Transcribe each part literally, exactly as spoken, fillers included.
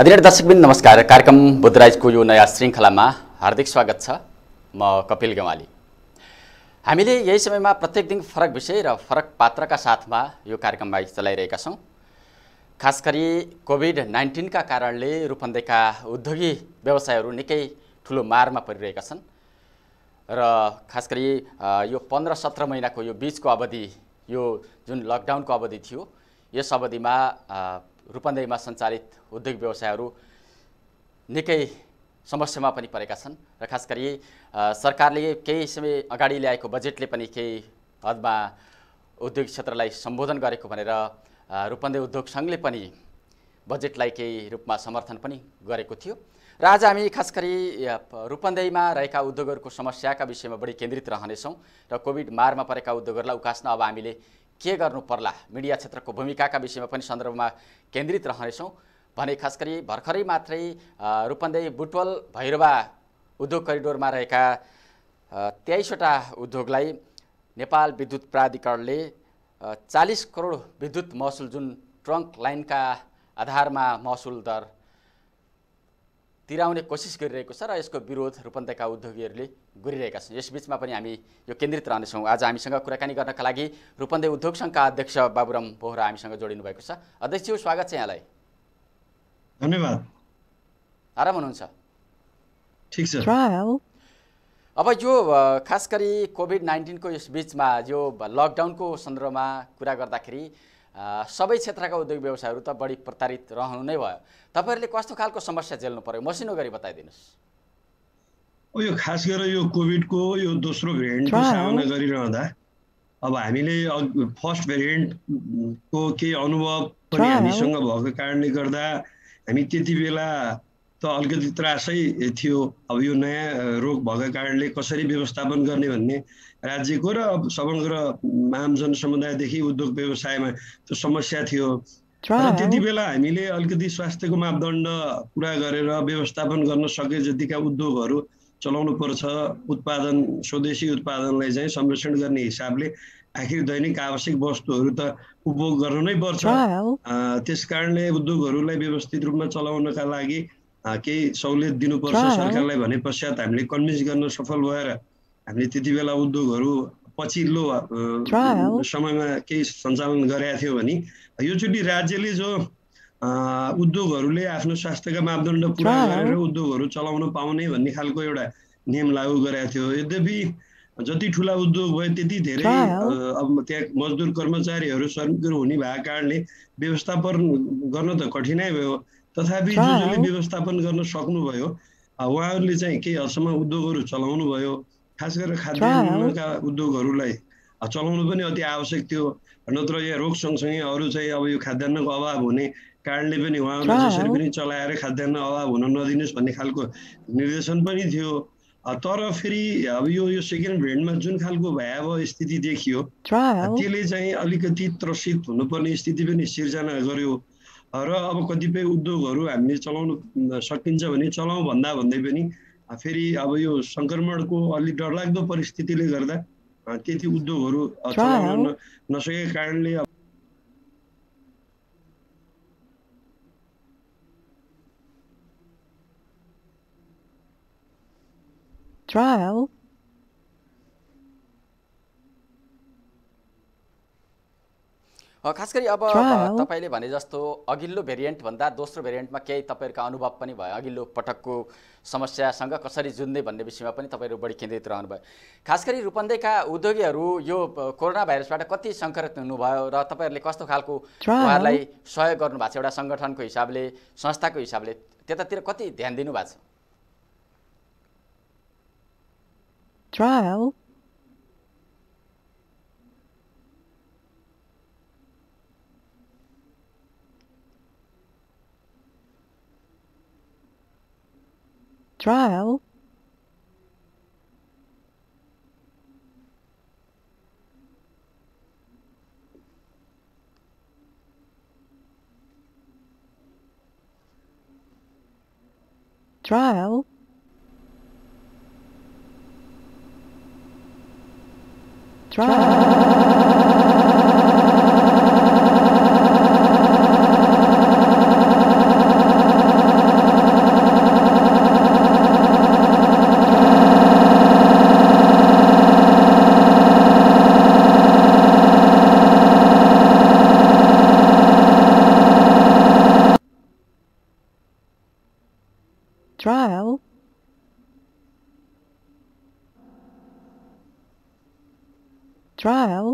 आदरणीय दर्शकबिन नमस्कार। कार्यक्रम बुद्धराजको यो नयाँ श्रृङ्खलामा हार्दिक स्वागत छ। म कपिल गेवाली। हामीले यही समयमा प्रत्येक दिन फरक विषय र फरक पात्रका साथमा यो कार्यक्रमलाई चलाइरहेका छौँ। खास गरी कोभिड नाइन्टीन का कारणले रूपन्देहीका उद्योगी व्यवसायहरू निकै ठुलो मारमा परिरहेका छन् र खास गरी यो पन्ध्र सत्र महिनाको यो बीचको अवधि, यो जुन लकडाउनको अवधि थियो, यस अवधिमा रूपन्देहीमा सञ्चालित उद्योग व्यवसायहरू निकै समस्यामा पनि परेका छन् र खास गरी सरकारले केही समय अगाडि ल्याएको बजेटले पनि केही हदमा उद्योग क्षेत्रलाई सम्बोधन गरेको भनेर रूपन्देही उद्योग सङ्घले पनि बजेटलाई केही रूपमा समर्थन पनि गरेको थियो र आज हामी खास गरी रूपन्देहीमा रहेका उद्योगहरूको समस्याका विषयमा बढी केन्द्रित रहनेछौँ र कोभिड मारमा परेका उद्योगहरूलाई उकास्न अब हामीले के गर्नु पर्ला, मिडिया क्षेत्रको भूमिकाका विषयमा पनि सन्दर्भमा केन्द्रित रहनेछौँ भने खास गरी भर्खरै मात्रै रूपन्देही बुटवल भैरवा उद्योग करिडोरमा रहेका तेइसवटा उद्योगलाई नेपाल विद्युत प्राधिकरणले चालीस करोड विद्युत महसुल, जुन ट्रङ्क लाइनका आधारमा महसुल दर तिराउने कोसिस गरिरहेको छ र यसको विरोध रूपन्देहीका उद्योगीहरूले गरिरहेका छन्। यसबीचमा पनि हामी यो केन्द्रित रहनेछौँ। आज हामीसँग कुराकानी गर्नका लागि रूपन्देही उद्योग सङ्घका अध्यक्ष बाबुराम बोहरा हामीसँग जोडिनु भएको छ। अध्यक्ष, स्वागत छ यहाँलाई। धन्यवाद। आराम हुनुहुन्छ? ठिक छ। अब यो खास गरी कोभिड नाइन्टीनको यस बीचमा यो लकडाउनको सन्दर्भमा कुरा गर्दाखेरि सबै क्षेत्रका उद्योग व्यवसायहरू त बढी प्रतारित रहनु नै भयो। तपाईँहरूले कस्तो खालको समस्या झेल्नु पर्यो, मसिनो गरी बताइदिनुहोस्। यो खास गरेर यो कोभिडको यो दोस्रो भेरिएन्टको सामना गरिरहँदा अब हामीले फर्स्ट भेरिएन्टको केही अनुभव पनि हामीसँग भएको कारणले गर्दा हामी त्यति बेला त अलिकति त्रासै थियो। अब यो नयाँ रोग भएको कारणले कसरी व्यवस्थापन गर्ने भन्ने राज्यको र अब समग्र आम जनसमुदायदेखि उद्योग व्यवसायमा त्यो समस्या थियो र त्यति बेला हामीले अलिकति स्वास्थ्यको मापदण्ड पुरा गरेर व्यवस्थापन गर्न सके जतिका उद्योगहरू चलाउनु पर्छ। उत्पादन, स्वदेशी उत्पादनलाई चाहिँ संरक्षण गर्ने हिसाबले आखिर दैनिक आवश्यक वस्तुहरू त उपभोग गर्नु नै पर्छ। त्यस कारणले उद्योगहरूलाई व्यवस्थित रूपमा चलाउनका लागि केही सहुलियत दिनुपर्छ सरकारलाई भने पश्चात हामीले कन्भिन्स गर्न सफल भएर हामीले त्यति बेला उद्योगहरू पछिल्लो समयमा केही सञ्चालन गरेका थियो भने योचोटि राज्यले जो उद्योगहरूले आफ्नो स्वास्थ्यका मापदण्ड पुरा गरेर उद्योगहरू चलाउन पाउने भन्ने खालको एउटा नियम लागू गरेका थियो। यद्यपि जति ठुला उद्योग भयो त्यति धेरै अब त्यहाँ मजदुर कर्मचारीहरू श्रमिकहरू हुने भएको कारणले व्यवस्थापन गर्न त कठिनाइ भयो। तथापि जो जसले व्यवस्थापन गर्न सक्नुभयो उहाँहरूले चाहिँ केही हदसम्म उद्योगहरू चलाउनु भयो। खास गरेर खाद्यान्नका उद्योगहरूलाई चलाउनु पनि अति आवश्यक थियो, नत्र यहाँ रोग सँगसँगै अरू चाहिँ अब यो खाद्यान्नको अभाव हुने कारणले पनि उहाँहरूले जसरी पनि चलाएर खाद्यान्न अभाव हुन नदिनुहोस् भन्ने खालको निर्देशन पनि थियो। तर फेरि अब यो यो सेकेन्ड भेरिएन्टमा जुन खालको भयावह स्थिति देखियो त्यसले चाहिँ अलिकति त्रसित हुनुपर्ने स्थिति पनि सिर्जना गर्यो र अब कतिपय उद्योगहरू हामीले चलाउनु सकिन्छ भने चलाउँ भन्दा भन्दै पनि फेरि अब यो सङ्क्रमणको अलिक डरलाग्दो परिस्थितिले गर्दा त्यति उद्योगहरू चलाउन नसकेको कारणले Trial. खास गरी अब तपाईँले भने जस्तो अघिल्लो भेरिएन्ट भन्दा दोस्रो भेरिएन्टमा केही तपाईँहरूका अनुभव पनि भयो, अघिल्लो पटकको समस्यासँग कसरी जुझ्ने भन्ने विषयमा पनि तपाईँहरू बढी केन्द्रित रहनुभयो। खास गरी रूपन्देहीका उद्योगीहरू यो कोरोना भाइरसबाट कति सङ्क्रमित हुनुभयो र तपाईँहरूले कस्तो खालको उहाँहरूलाई सहयोग गर्नुभएको छ, एउटा सङ्गठनको हिसाबले, संस्थाको हिसाबले त्यतातिर कति ध्यान दिनुभएको छ? Trial. Trial. Trial. Trial. trial,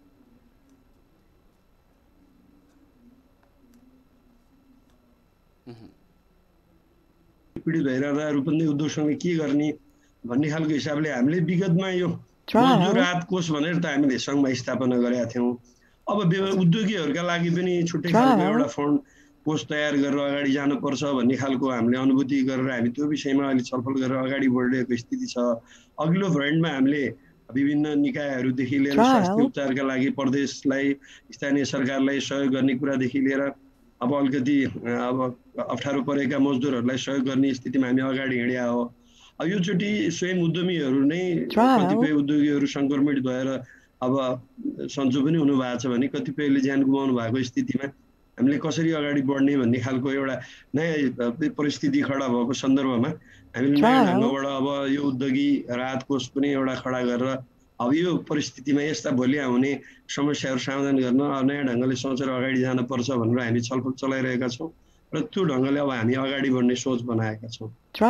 पीडित भइरहँदा रूपन्देही उद्योगसँगले के गर्ने भन्ने खालको हिसाबले हामीले विगतमा यो मजदुर राहत कोष भनेर त हामीले सङ्घमा स्थापना गरेका थियौँ। अब उद्योगीहरूका लागि पनि छुट्टै खालको एउटा फन्ड कोष तयार गरेर अगाडि जानुपर्छ भन्ने खालको हामीले अनुभूति गरेर हामी त्यो विषयमा अहिले छलफल गरेर अगाडि बढिरहेको स्थिति छ। अघिल्लो फ्रन्टमा हामीले विभिन्न निकायहरूदेखि लिएर स्वास्थ्य उपचारका लागि प्रदेशलाई स्थानीय सरकारलाई सहयोग गर्ने कुरादेखि लिएर अब अलिकति अब अप्ठ्यारो परेका मजदुरहरूलाई सहयोग गर्ने स्थितिमा हामी अगाडि हिँड्या हो। अब योचोटि स्वयं उद्यमीहरू नै कतिपय उद्योगीहरू सङ्क्रमित भएर अब सन्चो पनि हुनुभएको छ भने कतिपयले ज्यान गुमाउनु भएको स्थितिमा हामीले कसरी अगाडि बढ्ने भन्ने खालको एउटा नयाँ परिस्थिति खडा भएको सन्दर्भमा हामीले नयाँ ढङ्गबाट अब यो उद्योगी राहत कोष पनि एउटा खडा गरेर अब यो परिस्थितिमा यस्ता भोलि आउने समस्याहरू समाधान गर्न नयाँ ढङ्गले सोचेर अगाडि जानुपर्छ भनेर हामी छलफल चलाइरहेका छौँ र त्यो ढङ्गले अब हामी अगाडि बढ्ने सोच बनाएका छौँ।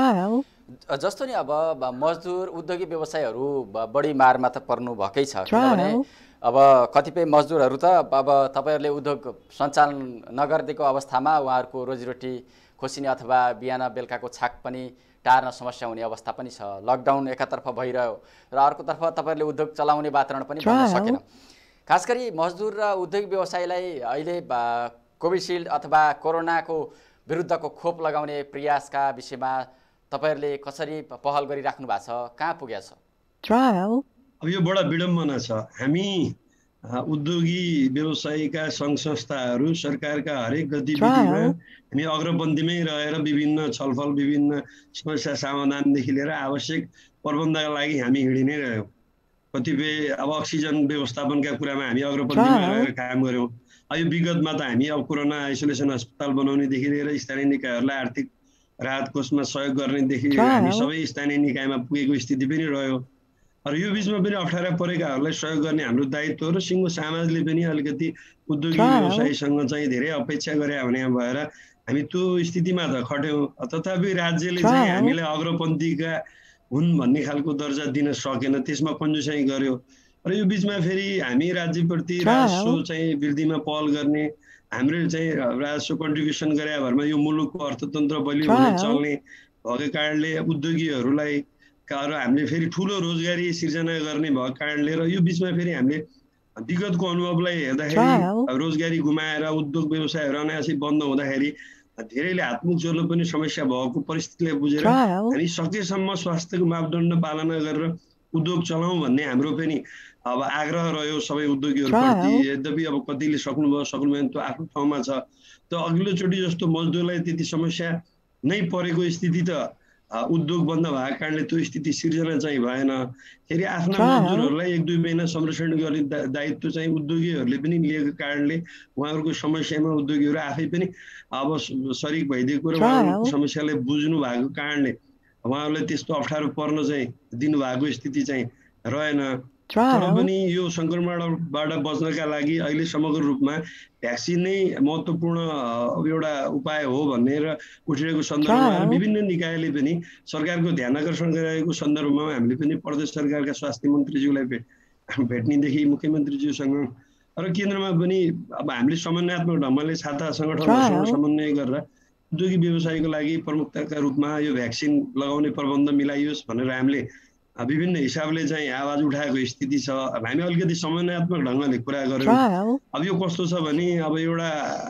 जस्तो नि अब मजदुर उद्योगी व्यवसायहरू बढी मारमा त पर्नु भएकै छ, किनभने अब कतिपय मजदुरहरू त अब तपाईँहरूले उद्योग सञ्चालन नगरिदिएको अवस्थामा उहाँहरूको रोजीरोटी खोसिने अथवा बिहान बेलुकाको छाक पनि टार्न समस्या हुने अवस्था पनि छ। लकडाउन एकातर्फ भइरह्यो र अर्कोतर्फ तपाईँहरूले उद्योग चलाउने वातावरण पनि बन्न सकेन। खास गरी मजदुर र उद्योग व्यवसायलाई अहिले कोभिसिल्ड अथवा कोरोनाको विरुद्धको खोप लगाउने प्रयासका विषयमा तपाईँहरूले कसरी पहल गरिराख्नु भएको छ, कहाँ पुगेको छ? अब यो बडा विडम्बना छ। हामी उद्योगी व्यवसायीका सङ्घ संस्थाहरू सरकारका हरेक गतिविधिमा हामी अग्रपन्थीमै रहेर विभिन्न छलफल विभिन्न समस्या समाधानदेखि लिएर आवश्यक प्रबन्धका लागि हामी हिँडि नै रह्यौँ। कतिपय अब अक्सिजन व्यवस्थापनका कुरामा हामी अग्रपन्थीमा रहेर काम गऱ्यौँ। यो विगतमा त हामी अब कोरोना आइसोलेसन अस्पताल बनाउनेदेखि लिएर स्थानीय निकायहरूलाई आर्थिक राहत कोषमा सहयोग गर्नेदेखि लिएर हामी सबै स्थानीय निकायमा पुगेको स्थिति पनि रह्यो। र यो बिचमा पनि अप्ठ्यारा परेकाहरूलाई सहयोग गर्ने हाम्रो दायित्व र सिङ्गो समाजले पनि अलिकति उद्योगी व्यवसायीसँग चाहिँ धेरै अपेक्षा गरे हुने भएर हामी त्यो स्थितिमा त खट्यौँ। तथापि राज्यले चाहिँ हामीलाई अग्रपन्थीका हुन् भन्ने खालको दर्जा दिन सकेन, त्यसमा कन्जुसाइ गर्यो। र यो बिचमा फेरि हामी राज्यप्रति राजस्व चाहिँ वृद्धिमा पहल गर्ने, हाम्रो चाहिँ राजस्व कन्ट्रिब्युसन गरे भरमा यो मुलुकको अर्थतन्त्र बलियो हुने चल्ने भएको कारणले उद्योगीहरूलाई र हामीले फेरि ठुलो रोजगारी सिर्जना गर्ने भएको कारणले र यो बिचमा फेरि हामीले विगतको अनुभवलाई हेर्दाखेरि रोजगारी गुमाएर उद्योग व्यवसायहरू अनायासै बन्द हुँदाखेरि धेरैले हातमुख जोड्नु पनि समस्या भएको परिस्थितिलाई बुझेर हामी सकेसम्म स्वास्थ्यको मापदण्ड पालना गरेर उद्योग चलाउँ भन्ने हाम्रो पनि अब आग्रह रह्यो सबै उद्योगीहरूप्रति। यद्यपि अब कतिले सक्नुभयो सक्नुभएन त्यो आफ्नो ठाउँमा छ। त्यो अघिल्लोचोटि जस्तो मजदुरलाई त्यति समस्या नै परेको स्थिति त उद्योग बन्द भएको कारणले त्यो स्थिति सिर्जना चाहिँ भएन। फेरि आफ्ना मजदुरहरूलाई एक दुई महिना संरक्षण गर्ने दायित्व चाहिँ उद्योगीहरूले पनि लिएको कारणले उहाँहरूको समस्यामा उद्योगीहरू आफै पनि अब सरिक भइदिएको र उहाँहरूको समस्यालाई बुझ्नु भएको कारणले उहाँहरूलाई त्यस्तो अप्ठ्यारो पर्न चाहिँ दिनुभएको स्थिति चाहिँ रहेन। तर पनि यो सङ्क्रमणबाट बच्नका लागि अहिले समग्र रूपमा भ्याक्सिन नै महत्त्वपूर्ण एउटा उपाय हो भनेर उठिरहेको सन्दर्भमा विभिन्न निकायले पनि सरकारको ध्यान आकर्षण गरिरहेको सन्दर्भमा हामीले पनि प्रदेश सरकारका स्वास्थ्य मन्त्रीज्यूलाई भेट्नेदेखि मुख्यमन्त्रीज्यूसँग र केन्द्रमा पनि अब हामीले समन्वयात्मक ढङ्गले छाता सङ्गठनहरूसँग समन्वय गरेर उद्योगी व्यवसायको लागि प्रमुखताका रूपमा यो भ्याक्सिन लगाउने प्रबन्ध मिलाइयोस् भनेर हामीले विभिन्न हिसाबले चाहिँ आवाज उठाएको स्थिति छ। अब हामी अलिकति समन्वयात्मक ढङ्गले कुरा गऱ्यौँ। अब यो कस्तो छ भने अब एउटा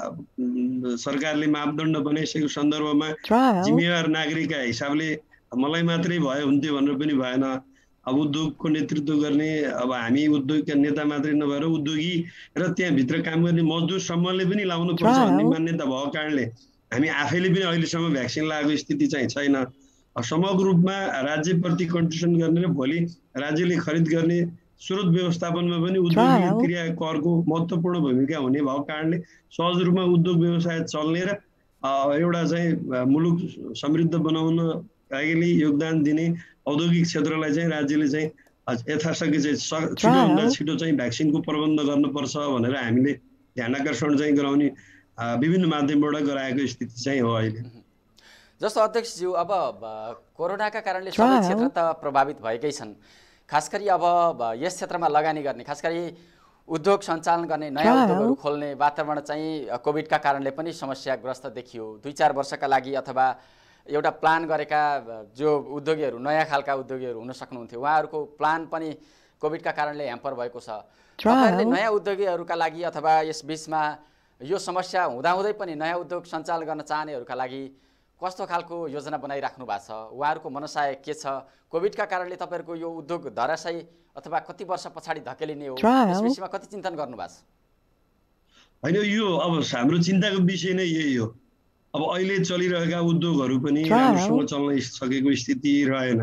सरकारले मापदण्ड बनाइसकेको सन्दर्भमा जिम्मेवार नागरिकका हिसाबले मलाई मात्रै भयो हुन्थ्यो भनेर पनि भएन। अब उद्योगको नेतृत्व गर्ने अब हामी उद्योगका नेता मात्रै नभएर उद्योगी र त्यहाँभित्र काम गर्ने मजदुरसम्मले पनि लाउनु पर्छ भन्ने मान्यता भएको कारणले हामी आफैले पनि अहिलेसम्म भ्याक्सिन लगाएको स्थिति चाहिँ छैन। समग्र रूपमा राज्यप्रति कन्ट्रिब्युसन गर्ने र भोलि राज्यले खरिद गर्ने स्रोत व्यवस्थापनमा पनि उद्योगी क्रिया करको महत्त्वपूर्ण भूमिका हुने भएको कारणले सहज रूपमा उद्योग व्यवसाय चल्ने र एउटा चाहिँ मुलुक समृद्ध बनाउन लागि योगदान दिने औद्योगिक क्षेत्रलाई चाहिँ राज्यले चाहिँ यथाशक्य चाहिँ छिटोभन्दा छिटो चाहिँ भ्याक्सिनको प्रबन्ध गर्नुपर्छ भनेर हामीले ध्यान आकर्षण चाहिँ गराउने विभिन्न माध्यमबाट गराएको स्थिति चाहिँ हो अहिले। जस्तो अध्यक्षज्यू अब कोरोनाका कारणले सबै क्षेत्र त प्रभावित भएकै छन्। खास गरी अब यस क्षेत्रमा लगानी गर्ने खास गरी उद्योग सञ्चालन गर्ने नयाँ उद्योगहरू खोल्ने वातावरण चाहिँ कोभिडका कारणले पनि समस्याग्रस्त देखियो। दुई चार वर्षका लागि अथवा एउटा प्लान गरेका जो उद्योगीहरू नयाँ खालका उद्योगीहरू हुन सक्नुहुन्थ्यो उहाँहरूको प्लान पनि कोभिडका कारणले ह्याम्पर भएको छ। तपाईँहरूले नयाँ उद्योगीहरूका लागि अथवा यस बिचमा यो समस्या हुँदाहुँदै पनि नयाँ उद्योग सञ्चालन गर्न चाहनेहरूका लागि कस्तो खालको योजना बनाइराख्नु भएको छ? उहाँहरूको मनसाय के छ? कोभिडका कारणले तपाईँहरूको यो उद्योग धराशयी अथवा कति वर्ष पछाडि धकेलिने हो, यस विषयमा कति चिन्तन गर्नुभएको छ? होइन, यो अब हाम्रो चिन्ताको विषय नै यही हो। अब अहिले चलिरहेका उद्योगहरू पनि राम्रोसँग चल्न सकेको स्थिति रहेन।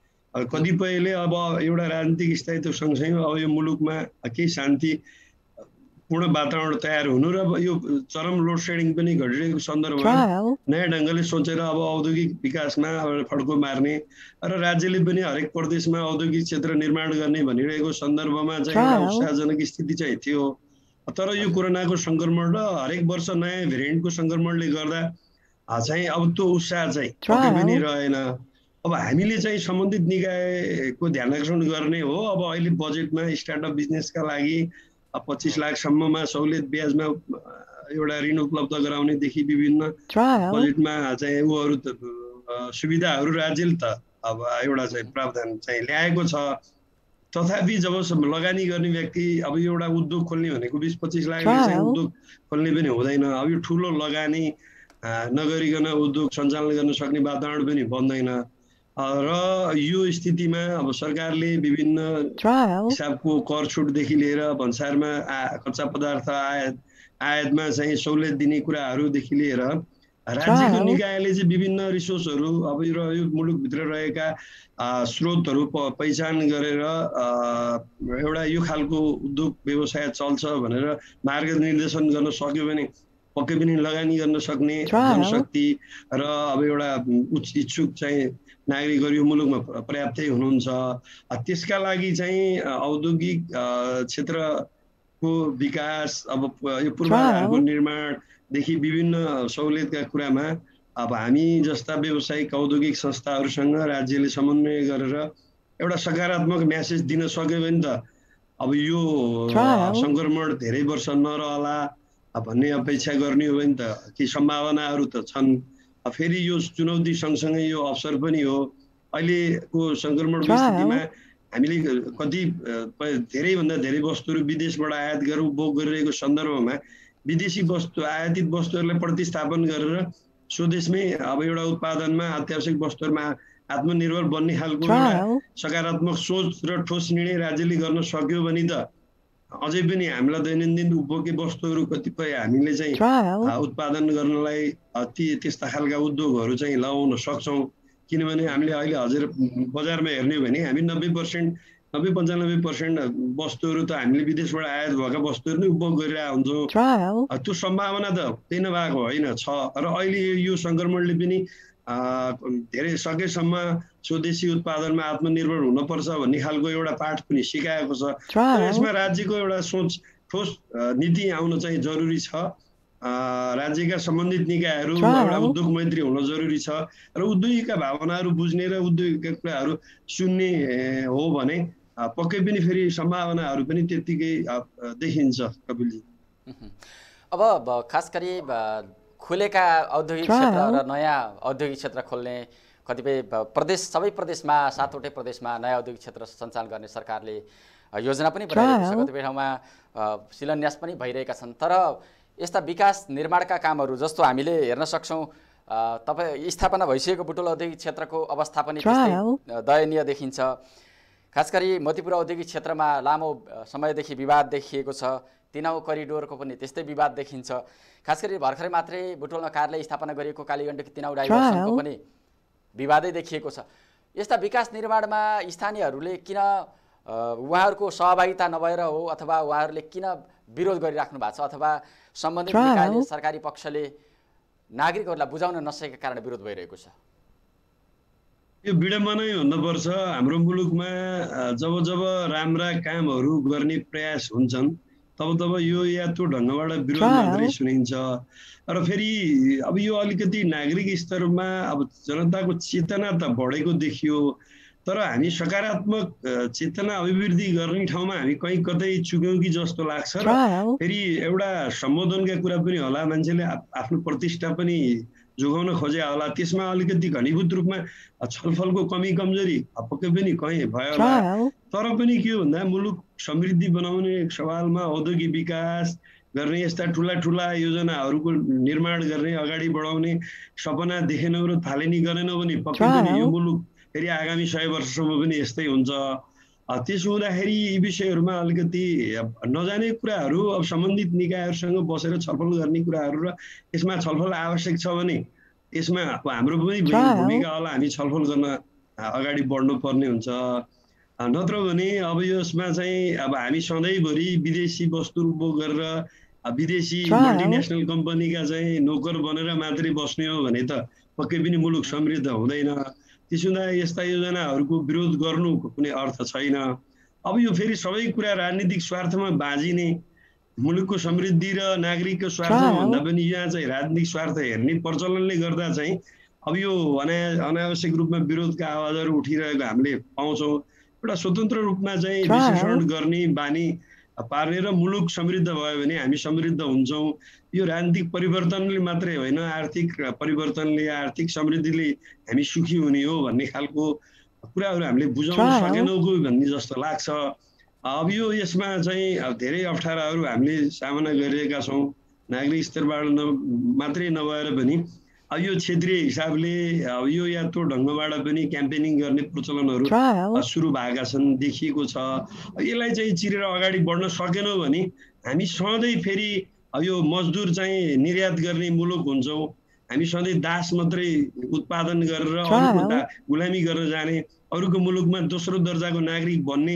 कतिपयले अब एउटा राजनीतिक स्थायित्व सँगसँगै अब यो मुलुकमा केही शान्ति पूर्ण वातावरण तयार हुनु र यो चरम लोड सेडिङ पनि घटिरहेको सन्दर्भमा नयाँ ढङ्गले सोचेर अब औद्योगिक विकासमा फड्को मार्ने र राज्यले पनि हरेक प्रदेशमा औद्योगिक क्षेत्र निर्माण गर्ने भनिरहेको सन्दर्भमा चाहिँ एउटा उत्साहजनक स्थिति चाहिँ थियो। तर यो कोरोनाको सङ्क्रमण र हरेक वर्ष नयाँ भेरिएन्टको सङ्क्रमणले गर्दा चाहिँ अब त्यो उत्साह चाहिँ पक्कै पनि रहेन। अब हामीले चाहिँ सम्बन्धित निकायको ध्यान आकर्षण गर्ने हो। अब अहिले बजेटमा स्टार्टअप बिजनेसका लागि पच्चिस लाखसम्ममा सहुलियत ब्याजमा एउटा ऋण उपलब्ध गराउनेदेखि विभिन्न बजेटमा चाहिँ उहरू सुविधाहरू राज्यले त अब एउटा चाहिँ प्रावधान चाहिँ ल्याएको छ। तथापि जब लगानी गर्ने व्यक्ति अब एउटा उद्योग खोल्ने भनेको बिस पच्चिस लाखले चाहिँ उद्योग खोल्ने पनि हुँदैन। अब यो ठुलो लगानी नगरिकन उद्योग सञ्चालन गर्न सक्ने वातावरण पनि बन्दैन र यो स्थितिमा अब सरकारले विभिन्न हिसाबको कर छुटदेखि लिएर भन्सारमा कच्चा पदार्थ आयात आयातमा चाहिँ सहुलियत दिने कुराहरूदेखि लिएर राज्यको निकायले चाहिँ विभिन्न रिसोर्सहरू अब यो मुलुकभित्र रहेका स्रोतहरू पहिचान गरेर एउटा यो खालको उद्योग व्यवसाय चल्छ भनेर मार्गनिर्देशन गर्न सक्यो भने पक्कै पनि लगानी गर्न सक्ने जनशक्ति र अब एउटा उच्च इच्छुक चाहिँ नागरिकहरू यो मुलुकमा पर्याप्तै हुनुहुन्छ। त्यसका लागि चाहिँ औद्योगिक क्षेत्रको विकास अब यो पूर्वाधारको निर्माणदेखि विभिन्न सहुलियतका कुरामा अब हामी जस्ता व्यावसायिक औद्योगिक संस्थाहरूसँग राज्यले समन्वय गरेर एउटा सकारात्मक म्यासेज दिन सक्यो भने त अब यो सङ्क्रमण धेरै वर्ष नरहला भन्ने अपेक्षा गर्ने हो भने त केही सम्भावनाहरू त छन्। फेरि यो चुनौती सँगसँगै यो अवसर पनि हो। अहिलेको सङ्क्रमणको स्थितिमा हामीले कति धेरैभन्दा धेरै वस्तुहरू विदेशबाट आयात गरेर उपभोग गरिरहेको सन्दर्भमा विदेशी वस्तु आयातित वस्तुहरूलाई प्रतिस्थापन गरेर स्वदेशमै अब एउटा उत्पादनमा अत्यावश्यक वस्तुहरूमा आत्मनिर्भर बन्ने खालको एउटा सकारात्मक सोच र ठोस निर्णय राज्यले गर्न सक्यो भने त अझै पनि हामीलाई दैनन्दिन उपभोग्य वस्तुहरू कतिपय हामीले चाहिँ उत्पादन गर्नलाई ती त्यस्ता खालका उद्योगहरू चाहिँ लगाउन सक्छौँ। किनभने हामीले अहिले हजुर बजारमा हेर्ने हो भने हामी नब्बे पर्सेन्ट नब्बे पन्चानब्बे पर्सेन्ट वस्तुहरू त हामीले विदेशबाट आयात भएका वस्तुहरू नै उपभोग गरिरहेको हुन्छौँ। त्यो सम्भावना त त्यही नभएको होइन छ र अहिले यो सङ्क्रमणले पनि धेरै सकेसम्म स्वदेशी उत्पादनमा आत्मनिर्भर हुनुपर्छ भन्ने खालको एउटा पाठ पनि सिकाएको छ। यसमा राज्यको एउटा सोच ठोस नीति आउन चाहिँ जरुरी छ। राज्यका सम्बन्धित निकायहरू एउटा उद्योग मैत्री हुन जरुरी छ र उद्योगीका भावनाहरू बुझ्ने र उद्योगीका कुराहरू सुन्ने हो भने पक्कै पनि फेरि सम्भावनाहरू पनि त्यत्तिकै देखिन्छ। कपिलजी, अब खास गरी खुलेका औद्योगिक क्षेत्र र नयाँ औद्योगिक क्षेत्र खोल्ने कतिपय प्रदेश सबै प्रदेशमा सातवटै प्रदेशमा नयाँ औद्योगिक क्षेत्र सञ्चालन गर्ने सरकारले योजना पनि बनाइरहेको छ। कतिपय ठाउँमा शिलान्यास पनि भइरहेका छन्। तर यस्ता विकास निर्माणका कामहरू जस्तो हामीले हेर्न सक्छौँ, तपाईँ स्थापना भइसकेको बुटोल औद्योगिक क्षेत्रको अवस्था पनि त्यस्तै दयनीय देखिन्छ। खास गरी मोतीपुर औद्योगिक क्षेत्रमा लामो समयदेखि विवाद देखिएको छ। तिनाउ करिडोरको पनि त्यस्तै विवाद देखिन्छ। खास गरी भर्खरै मात्रै बुटोलमा कार्यालय स्थापना गरिएको कालीगण्डकी तिनाउ डाइभर्सनको पनि विवादै देखिएको छ। यस्ता विकास निर्माणमा स्थानीयहरूले किन उहाँहरूको सहभागिता नभएर हो अथवा उहाँहरूले किन विरोध गरिराख्नु भएको छ अथवा सम्बन्धित निकायले सरकारी पक्षले नागरिकहरूलाई बुझाउन नसकेका कारण विरोध भइरहेको छ? यो विडम्बनै भन्नुपर्छ। हाम्रो मुलुकमा जब जब राम्रा कामहरू गर्ने प्रयास हुन्छन् तब तब यो या त्यो ढङ्गबाट विरोध मात्रै सुनिन्छ। र फेरि अब यो अलिकति नागरिक स्तरमा अब जनताको चेतना त बढेको देखियो तर हामी सकारात्मक चेतना अभिवृद्धि गर्ने ठाउँमा हामी कहीँ कतै चुक्यौँ कि जस्तो लाग्छ र फेरि एउटा सम्बोधनका कुरा पनि होला, मान्छेले आफ्नो प्रतिष्ठा पनि जोगाउन खोजे होला, त्यसमा अलिकति घनीभूत रूपमा छलफलको कमी कमजोरी पक्कै पनि कहीँ भयो होला। तर पनि के हो भन्दा मुलुक समृद्धि बनाउने सवालमा औद्योगिक विकास गर्ने, यस्ता ठुला ठुला योजनाहरूको निर्माण गर्ने, अगाडि बढाउने सपना देखेनौँ र थालनी गरेनौँ भने पक्कै पनि यो मुलुक फेरि आगामी सय वर्षसम्म पनि यस्तै हुन्छ। त्यसो हुँदाखेरि यी विषयहरूमा अलिकति नजाने कुराहरू अब सम्बन्धित निकायहरूसँग बसेर छलफल गर्ने कुराहरू र यसमा छलफल आवश्यक छ भने यसमा अब हाम्रो पनि भूमिका होला, हामी छलफल गर्न अगाडि बढ्नुपर्ने हुन्छ। नत्र भने अब यसमा चाहिँ अब हामी सधैँभरि विदेशी वस्तु उपभोग गरेर विदेशी मल्टिनेसनल कम्पनीका चाहिँ नोकर बनेर मात्रै बस्ने हो भने त पक्कै पनि मुलुक समृद्ध हुँदैन। त्यसो हुँदा यस्ता योजनाहरूको विरोध गर्नुको कुनै अर्थ छैन। अब यो फेरि सबै कुरा राजनीतिक स्वार्थमा बाँझिने, मुलुकको समृद्धि र नागरिकको स्वार्थमा भन्दा पनि यहाँ चाहिँ राजनीतिक स्वार्थ हेर्ने प्रचलनले गर्दा चाहिँ अब यो अना अनावश्यक रूपमा विरोधका आवाजहरू उठिरहेको हामीले पाउँछौँ। एउटा स्वतन्त्र रूपमा चाहिँ विश्लेषण गर्ने बानी पार्ने र मुलुक समृद्ध भयो भने हामी समृद्ध हुन्छौँ। यो राजनीतिक परिवर्तनले मात्रै होइन, आर्थिक परिवर्तनले, आर्थिक समृद्धिले हामी सुखी हुने हो भन्ने खालको कुराहरू हामीले बुझाउन सकेनौँ भन्ने जस्तो लाग्छ। अब यो यसमा चाहिँ अब धेरै अप्ठ्याराहरू हामीले सामना गरिरहेका छौँ, नागरिक स्तरबाट न मात्रै नभएर पनि अब यो क्षेत्रीय हिसाबले अब यो या त्यो ढङ्गबाट पनि क्याम्पेनिङ गर्ने प्रचलनहरू सुरु भएका छन्, देखिएको छ। यसलाई चाहिँ चिरेर अगाडि बढ्न सकेनौँ भने हामी सधैँ फेरि अब यो मजदुर चाहिँ निर्यात गर्ने मुलुक हुन्छौँ, हामी सधैँ दास मात्रै उत्पादन गरेर अरूको गुलामी गरेर जाने, अरूको मुलुकमा दोस्रो दर्जाको नागरिक बन्ने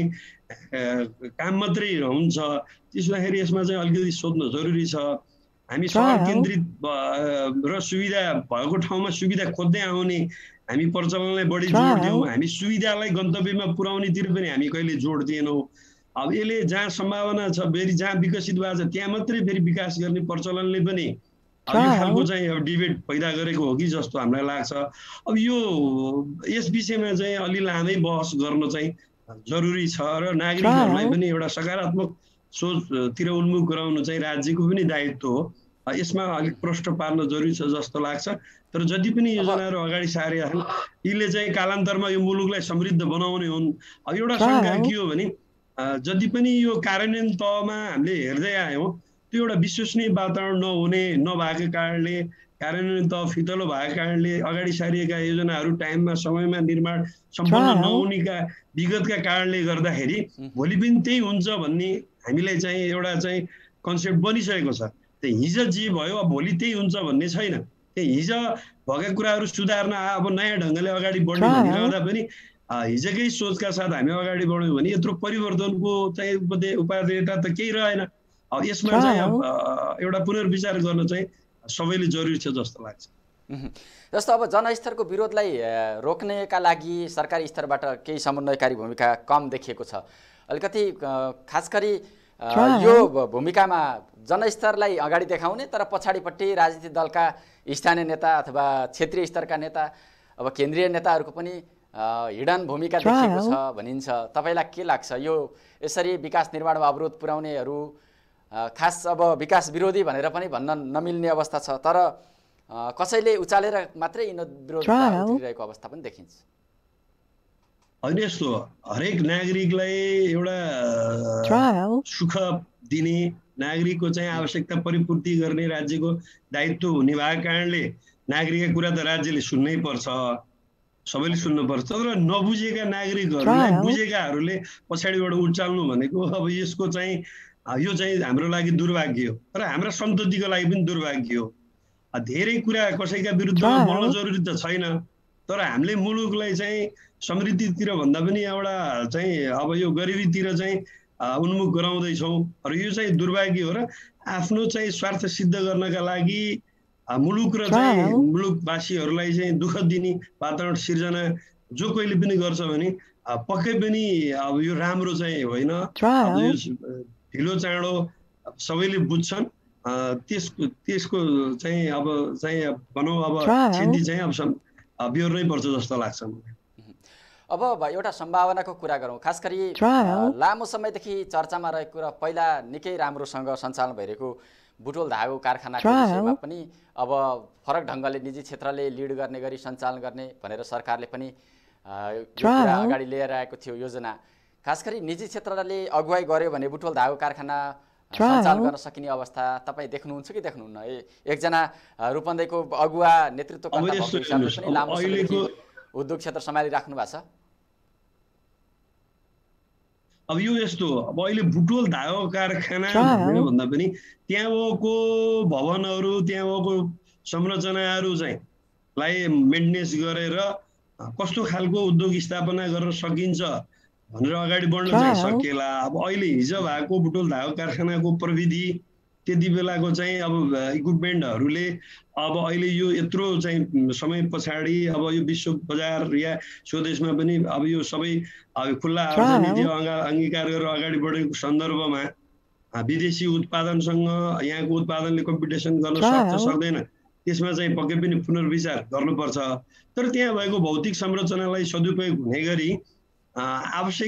काम मात्रै हुन्छ। त्यसो हुँदाखेरि यसमा चाहिँ अलिकति सोध्न जरुरी छ। हामी सहर केन्द्रित र सुविधा भएको ठाउँमा सुविधा खोज्दै आउने हामी प्रचलनलाई बढी जोड दियौँ, हामी सुविधालाई गन्तव्यमा पुर्याउनेतिर पनि हामी कहिले जोड दिएनौँ। अब यसले जहाँ सम्भावना छ, फेरि जहाँ विकसित भएको छ त्यहाँ मात्रै फेरि विकास गर्ने प्रचलनले पनि अब यो खालको चाहिँ अब डिबेट पैदा गरेको हो कि जस्तो हामीलाई लाग्छ। अब यो यस विषयमा चाहिँ अलि लामै बहस गर्न चाहिँ जरुरी छ र नागरिकहरूलाई पनि एउटा सकारात्मक सोचतिर उन्मुख गराउनु चाहिँ राज्यको पनि दायित्व हो। यसमा अलिक प्रश्न पार्न जरुरी छ जस्तो लाग्छ। तर जति पनि योजनाहरू अगाडि सारेका छन् यीले चाहिँ कालान्तरमा यो मुलुकलाई समृद्ध बनाउने हुन्। अब एउटा शङ्का के हो भने जति पनि यो कार्यान्वयन तहमा हामीले हेर्दै आयौँ त्यो एउटा विश्वसनीय वातावरण नहुने नभएको कारणले, कार्यान्वयन तह फितलो भएको कारणले अगाडि सारिएका योजनाहरू टाइममा समयमा निर्माण सम्पन्न नहुनेका विगतका कारणले गर्दाखेरि भोलि पनि त्यही हुन्छ भन्ने हामीलाई चाहिँ एउटा चाहिँ कन्सेप्ट बनिसकेको छ। त्यो हिजो जे भयो अब भोलि त्यही हुन्छ भन्ने छैन। त्यो हिजो भएका कुराहरू सुधार्न अब नयाँ ढङ्गले अगाडि बढ्ने भनिरहँदा पनि हिजोकै सोचका साथ हामी अगाडि बढ्यौँ भने यत्रो परिवर्तनको चाहिँ उपादेयता त केही रहेन। अब यसमा चाहिँ अब एउटा पुनर्विचार गर्न चाहिँ सबैले जरुरी छ जस्तो लाग्छ। जस्तो अब जनस्तरको विरोधलाई रोक्नेका लागि सरकारी स्तरबाट केही समन्वयकारी भूमिका कम देखिएको छ। अलिकति खास गरी यो भूमिकामा जनस्तरलाई अगाडि देखाउने तर पछाडिपट्टि राजनीतिक दलका स्थानीय नेता अथवा क्षेत्रीय स्तरका नेता अब केन्द्रीय नेताहरूको पनि हिडन भूमिका देखिएको छ भनिन्छ। तपाईँलाई के लाग्छ यो यसरी विकास निर्माणमा अवरोध पुर्याउनेहरू खास अब विकास विरोधी भनेर पनि भन्न नमिल्ने अवस्था छ, तर कसैले उचालेर मात्रै यिन विरोध उठिरहेको अवस्था पनि देखिन्छ। होइन, यस्तो हरेक नागरिकलाई एउटा सुख दिने, नागरिकको चाहिँ आवश्यकता परिपूर्ति गर्ने राज्यको दायित्व हुने भएको कारणले नागरिकका कुरा त राज्यले सुन्नै पर्छ, सबैले सुन्नुपर्छ। तर नबुझेका नागरिकहरूलाई बुझेकाहरूले पछाडिबाट उचाल्नु भनेको अब यसको चाहिँ यो चाहिँ हाम्रो लागि दुर्भाग्य हो र हाम्रा सन्ततिको लागि पनि दुर्भाग्य हो। धेरै कुरा कसैका विरुद्धमा बोल्न जरुरी त छैन, तर हामीले मुलुकलाई चाहिँ समृद्धितिर भन्दा पनि एउटा चाहिँ अब यो गरिबीतिर चाहिँ उन्मुख गराउँदैछौँ र यो चाहिँ दुर्भाग्य हो। र आफ्नो चाहिँ स्वार्थ सिद्ध गर्नका लागि मुलुक र चाहिँ मुलुकवासीहरूलाई चाहिँ दुःख दिने वातावरण सिर्जना जो कहिले पनि गर्छ भने पक्कै पनि अब यो राम्रो चाहिँ होइन। ढिलो चाँडो सबैले बुझ्छन्, त्यसको त्यसको चाहिँ अब चाहिँ भनौँ अब क्षति चाहिँ अब बिहोर्नै पर्छ जस्तो लाग्छ मलाई। अब एउटा सम्भावनाको कुरा गरौँ, खास गरी Trial. लामो समयदेखि चर्चामा रहेको र पहिला निकै राम्रोसँग सञ्चालन भइरहेको बुटोल धागो कारखानाको Trial. विषयमा पनि अब फरक ढङ्गले निजी क्षेत्रले लिड गर्ने गरी सञ्चालन गर्ने भनेर सरकारले पनि अ, यो कुरा Trial. अगाडि लिएर आएको थियो योजना। खास गरी निजी क्षेत्रले अगुवाई गर्यो भने बुटोल धागो कारखाना अ, Trial. सञ्चालन गर्न सकिने अवस्था तपाईँ देख्नुहुन्छ कि देख्नुहुन्न? ए- एकजना अ, रूपन्देहीको अगुवा नेतृत्वकर्ता अब भएको यस्तो हिसाबले हेर्नुहोस्, पनि अब लामो समयदेखि अहिलेको- उद्योग क्षेत्र सम्हालिराख्नु भएको छ। अब यो यस्तो हो, अब अहिले बुटोल धागो कारखाना Trial. भनेर भन्दा पनि त्यहाँ भएको भवनहरू त्यहाँ भएको संरचनाहरू चाहिँ लाई मेन्टेनेन्स गरेर कस्तो खालको उद्योग स्थापना गर्न सकिन्छ भनेर अगाडि बढ्न चाहिँ Trial. सकिएला। अब अहिले हिजो भएको बुटोल धागो कारखानाको प्रविधि त्यति बेलाको चाहिँ अब इक्विपमेन्टहरूले अब अहिले यो यत्रो चाहिँ समय पछाडि अब यो विश्व बजार या स्वदेशमा पनि अब यो सबै अब खुल्ला अर्थनीति अङ्गा अङ्गीकार गरेर अगाडि बढेको सन्दर्भमा अ, विदेशी उत्पादनसँग यहाँको उत्पादनले कम्पिटिसन गर्न सक्छ Trial. सक्दैन त्यसमा चाहिँ पक्कै पनि पुनर्विचार गर्नुपर्छ। तर त्यहाँ भएको भौतिक संरचनालाई सदुपयोग हुने गरी अ, आवश्यक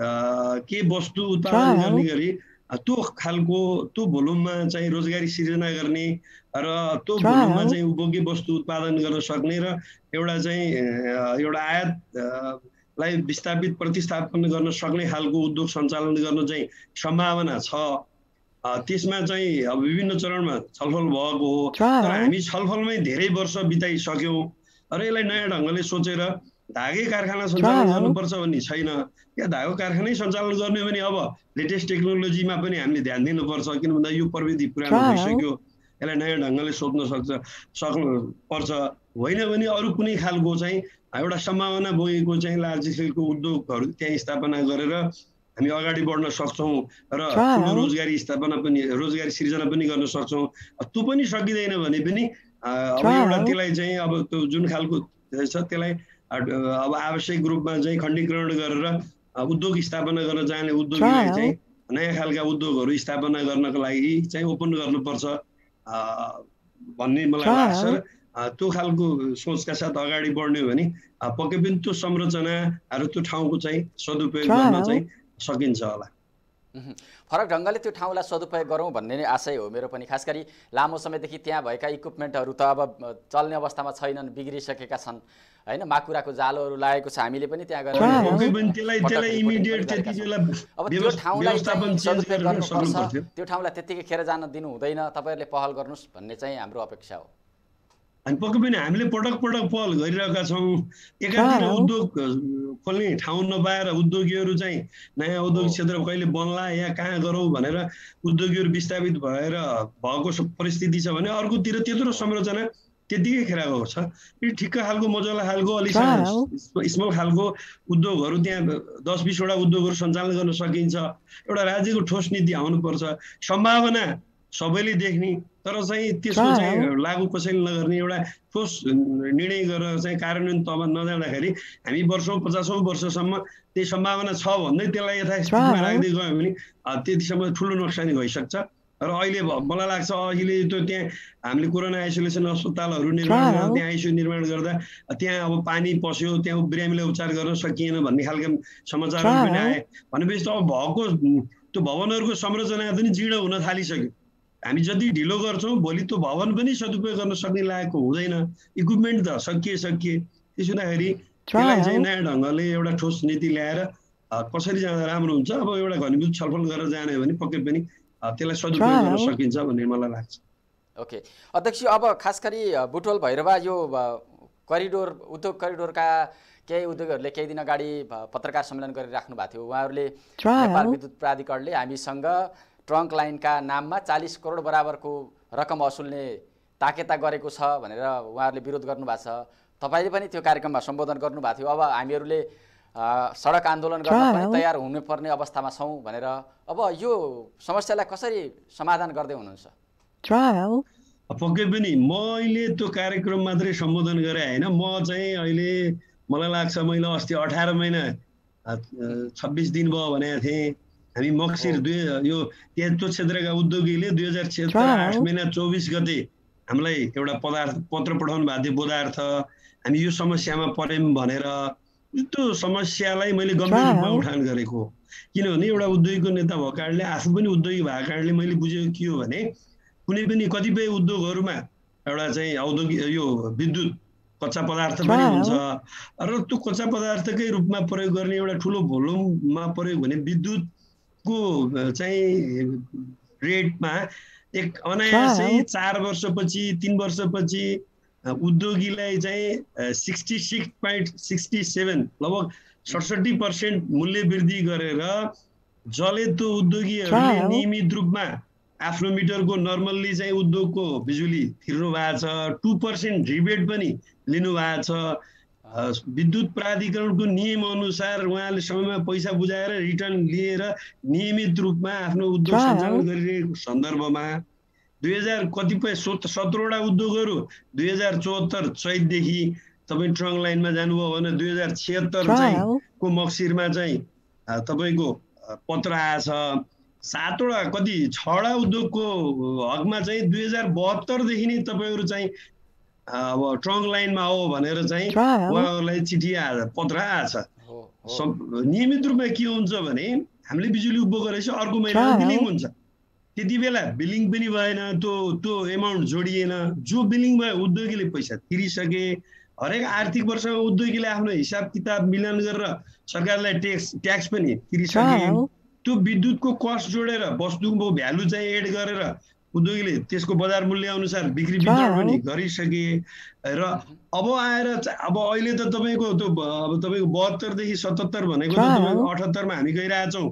अ, के वस्तु उत्पादन Trial. गर्ने गरी अ, त्यो खालको त्यो भोल्युममा चाहिँ रोजगारी सिर्जना गर्ने र त्यो Trial. भोल्युममा चाहिँ उपभोग्य वस्तु उत्पादन गर्न सक्ने र एउटा चाहिँ अ, एउटा आयात अ, लाई विस्थापित प्रतिस्थापन गर्न सक्ने खालको उद्योग सञ्चालन गर्न चाहिँ सम्भावना छ। अ, त्यसमा चाहिँ अब विभिन्न चरणमा छलफल भएको हो। Trial. तर हामी छलफलमै धेरै वर्ष बिताइसक्यौँ र यसलाई नयाँ ढङ्गले सोचेर धागे कारखाना सञ्चालन Trial. गर्नुपर्छ भन्ने छैन। या धागो कारखानै सञ्चालन गर्ने हो भने अब लेटेस्ट टेक्नोलोजीमा पनि हामीले ध्यान दिनुपर्छ, किन भन्दा यो प्रविधि पुरानो Trial. भइसक्यो, यसलाई नयाँ ढङ्गले सोध्न सक्छ सक्नु पर्छ। होइन भने अरू कुनै खालको चाहिँ एउटा सम्भावना बोकेको चाहिँ लार्ज स्केलको उद्योगहरू त्यहाँ स्थापना गरेर हामी अगाडि बढ्न सक्छौँ र Trial. ठुलो रोजगारी स्थापना पनि रोजगारी सिर्जना पनि गर्न सक्छौँ। त्यो पनि सकिँदैन भने पनि अ, अब Trial. एउटा त्यसलाई चाहिँ अब त्यो जुन खालको छ त्यसलाई अ, अब आवश्यक रूपमा चाहिँ खण्डीकरण गरेर अ, उद्योग स्थापना गर्न चाहने उद्योगीलाई Trial. चाहिँ नयाँ खालका उद्योगहरू स्थापना गर्नको लागि चाहिँ ओपन गर्नुपर्छ अ, भन्ने मलाई Trial. लाग्छ र अ, त्यो खालको सोचका साथ अगाडि बढ्ने हो भने अ, पक्कै पनि त्यो संरचनाहरू त्यो ठाउँको चाहिँ सदुपयोग गर्न Trial. चाहिँ सकिन्छ होला। उहुँ। फरक ढङ्गले त्यो ठाउँलाई सदुपयोग गरौँ भन्ने नै आशय हो मेरो पनि। खास गरी लामो समयदेखि त्यहाँ भएका इक्विपमेन्टहरू त अब अ, चल्ने अवस्थामा छैनन्, बिग्रिसकेका छन् होइन। माकुराको जालोहरू लागेको छ, हामीले पनि त्यहाँ गएर Trial. पक्कै पनि त्यसलाई पटक त्यसलाई रिपोर्टिङ इमिडिएट पनि गरेका त्यति छौँ। बेला अब त्यो व्यवस्थ- ठाउँलाई व्यवस्थापन चाहिँ चेन्ज सदुपयोग गरेर सक्नु गर्नुपर्छ, पर्थ्यो। त्यो ठाउँलाई त्यत्तिकै खेर जान दिनु हुँदैन, तपाईँहरूले पहल गर्नुहोस् भन्ने चाहिँ हाम्रो अपेक्षा हो। अनि पक्कै पनि हामीले पटक पटक पहल गरिरहेका छौँ। एकातिर Trial. उद्योग अ, खोल्ने ठाउँ नपाएर उद्योगीहरू चाहिँ नयाँ उद्योग हो। क्षेत्र कहिले बन्ला या कहाँ गरौँ भनेर उद्योगीहरू विस्थापित भएर भएको स- परिस्थिति छ भने अर्कोतिर त्यत्रो संरचना त्यतिकै खेर गएको छ। यो ठिक्क खालको मजाला खालको अलिक सानो Trial. स्म- स्मल खालको उद्योगहरू त्यहाँ दस बिसवटा उद्योगहरू सञ्चालन गर्न सकिन्छ। एउटा राज्यको ठोस नीति आउनुपर्छ। सम्भावना सबैले देख्ने तर चाहिँ त्यसको Trial. चाहिँ लागु कसैले नगर्ने एउटा ठोस निर्णय गरेर चाहिँ कार्यान्वयन तहमा नजाँदाखेरि हामी वर्षौँ पचासौँ वर्षसम्म त्यही सम्भावना छ भन्दै त्यसलाई यथास्थितिमा Trial. राख्दै गयो भने अ, त्यतिसम्म ठुलो नोक्सानी भइसक्छ। र अहिले भ- मलाई लाग्छ अहिले त्यो त्यहाँ हामीले कोरोना आइसोलेसन अस्पतालहरू निर्माण Trial. गर्दा त्यहाँ आइसियु निर्माण गर्दा त्यहाँ अब पानी पस्यो, त्यहाँ बिरामीलाई उपचार गर्न सकिएन भन्ने खालका समाचारहरू पनि Trial. आए। भनेपछि त अब भएको त्यो भवनहरूको संरचना पनि जीर्ण हुन थालिसक्यो। हामी जति ढिलो गर्छौँ भोलि त्यो भवन पनि सदुपयोग गर्न सक्ने लायकको हुँदैन। इक्विपमेन्ट त सकिए सकिए त्यसो हुँदाखेरि त्यसलाई चाहिँ Trial. नयाँ ढङ्गले एउटा ठोस नीति ल्याएर अ, कसरी जाँदा राम्रो हुन्छ। अब एउटा घनीभूत छलफल गरेर जाने हो भने पक्कै पनि अ, त्यसलाई सदुपयोग गर्न Trial. सकिन्छ भन्ने मलाई लाग्छ। ओके अध्यक्ष, अब खास गरी अ, बुटोल भैरवा यो अ, करिडोर उद्योग करिडोरका केही उद्योगहरूले केही दिन अगाडि अ, पत्रकार सम्मेलन गरिराख्नु भएको थियो। उहाँहरूले Trial. नेपाल विद्युत प्राधिकरणले हामीसँग ट्रङ्क लाइनका नाममा चालिस करोड बराबरको रकम वसुल्ने ताकेता गरेको छ भनेर उहाँहरूले विरोध गर्नुभएको छ। तपाईँले पनि त्यो कार्यक्रममा सम्बोधन गर्नुभएको थियो। अब हामीहरूले अ, सडक आन्दोलन गर्न पनि Trial. तयार हुनुपर्ने अवस्थामा छौँ भनेर अब यो समस्यालाई कसरी समाधान गर्दै हुनुहुन्छ? Trial. पक्कै पनि म अहिले त्यो कार्यक्रम मात्रै सम्बोधन गरेँ होइन, म चाहिँ अहिले मलाई लाग्छ मैले अस्ति अठार महिना छब्बिस दिन भयो भनेको थिएँ। हामी मक्सिर दुई यो त्यहाँ त्यो क्षेत्रका उद्योगीले दुई हजार छिहत्तर आठ महिना चौबिस गते हामीलाई एउटा पदार्थ पत्र पठाउनु भएको थियो बोधार्थ। हामी यो समस्यामा पऱ्यौँ भनेर त्यो समस्यालाई मैले गम्भीर रूपमा उठान गरेको हो। किनभने एउटा उद्योगीको नेता भएको कारणले, आफू पनि उद्योगी भएको कारणले मैले बुझेको के हो भने कुनै पनि कतिपय उद्योगहरूमा एउटा चाहिँ औद्योगिक यो विद्युत कच्चा पदार्थ पनि हुन्छ र त्यो कच्चा पदार्थकै रूपमा प्रयोग गर्ने एउटा ठुलो भोल्युममा प्रयोग हुने विद्युतको चाहिँ रेटमा एक अनायासै चार वर्षपछि तीन वर्षपछि उद्योगीलाई चाहिँ sixty six point sixty seven लगभग सडसठी पर्सेन्ट मूल्य वृद्धि गरेर जसले त्यो उद्योगीहरूले नियमित रूपमा आफ्नो मिटरको नर्मल्ली चाहिँ उद्योगको बिजुली तिर्नु भएको छ, टू पर्सेन्ट रिबेट पनि लिनु भएको छ। विद्युत प्राधिकरणको नियम अनुसार उहाँले समयमा पैसा बुझाएर रिटर्न लिएर नियमित रूपमा आफ्नो उद्योग सञ्चालन गरिरहेको सन्दर्भमा दुई हजार कतिपय सत्रवटा उद्योगहरू दुई हजार चौहत्तर चैतदेखि तपाईँ ट्रङ्क लाइनमा जानुभयो भने दुई हजार छिहत्तर चाहिँ को मक्सिरमा चाहिँ तपाईँको पत्र आएछ। सातवटा कति छवटा उद्योगको हकमा चाहिँ दुई हजार बहत्तरदेखि नै तपाईँहरू चाहिँ अब ट्रङ्क लाइनमा हो भनेर चाहिँ उहाँहरूलाई चिठी आएछ, पत्र आएछ। नियमित रूपमा के हुन्छ भने हामीले बिजुली उपभोग गरेपछि अर्को महिनामा बिलिङ हुन्छ, त्यति बेला बिलिङ पनि भएन, त्यो त्यो एमाउन्ट जोडिएन। जो बिलिङ भयो उद्योगीले पैसा तिरिसके, हरेक आर्थिक वर्षमा उद्योगीले आफ्नो हिसाब किताब मिलान गरेर सरकारलाई ट्याक्स ट्याक्स पनि तिरिसके। त्यो विद्युतको कस्ट जोडेर वस्तुको भ्यालु चाहिँ एड गरेर उद्योगीले त्यसको बजार मूल्य अनुसार बिक्री वितरण पनि गरिसके। र अब आएर अब अहिले त तपाईँको त्यो अब तपाईँको बहत्तरदेखि सतहत्तर भनेको त तपाईँको अठहत्तरमा हामी गइरहेछौँ।